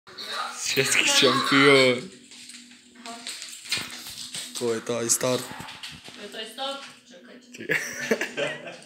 Svjetski šampion. To je taj start. To je taj start? Čekaj.